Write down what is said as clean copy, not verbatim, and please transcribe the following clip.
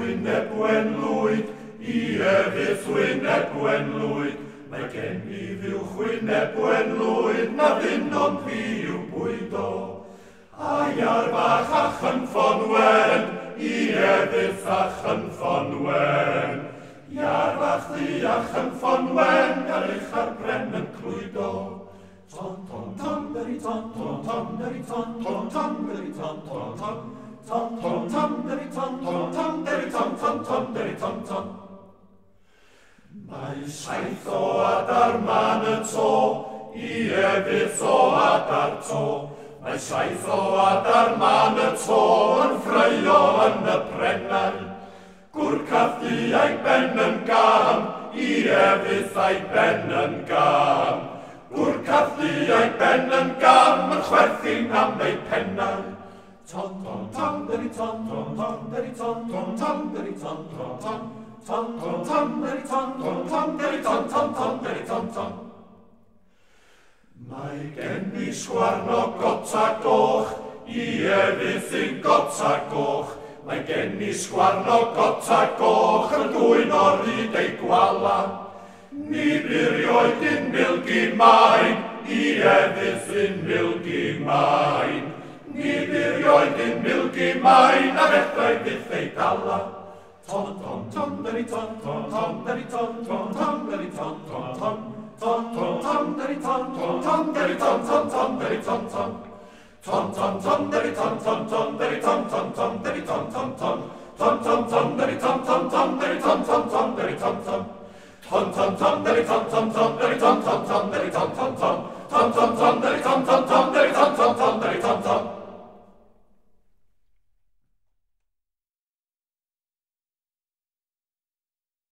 wyneb wenlwyd, I efydd wyneb wenlwyd. Mae gen I fiwch wyneb wenlwyd, na ddinon fi yw bwydo. Ai ar fach a chynffon wen, I efydd a chynffon wen. Iar fach ddi a chynffon wen, ar eich ar bren yn clwydo. Ton ton ton deri ton ton ton deri ton ton ton deri ton ton ton ton ton ton deri ton ton ton deri ton ton ton deri ton ton. Mae saith o adar man y to, I efydd o adar to. Mae saith o adar man y to yn ffraeo yn y brennau. Gwrcafdu a'i ben yn gam, I efydd a'i ben yn gam. Gwrcafdu a'i ben yn gam yn chwerthin am ei pennau. Ton ton ton deri ton ton ton deri ton ton ton deri ton ton ton ton ton ton deri ton ton ton deri ton ton ton deri ton ton. Mae gen I sgwarno gota goch, I efydd sy'n gota goch. Mae gen I sgwarno gota goch yn dwy'n oryd ei gwala. Ni birioed yn milgi maen, I efydd sy'n milgi maen. Ni birioed yn milgi maen, a fedrai byth ei dala. Ton ton ton deri ton ton ton deri ton ton ton deri ton ton ton ton ton ton deri ton ton ton deri ton ton ton deri ton ton ton ton ton deri